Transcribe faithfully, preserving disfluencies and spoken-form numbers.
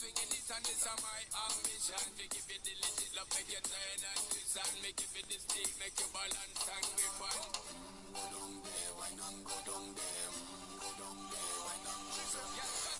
swinging it and this is my ambition. To give you the legit love, make you turn and twist and make you feel the stick, make you balance and grip on. Go down there, why not go down there? Go down there, why not go down there?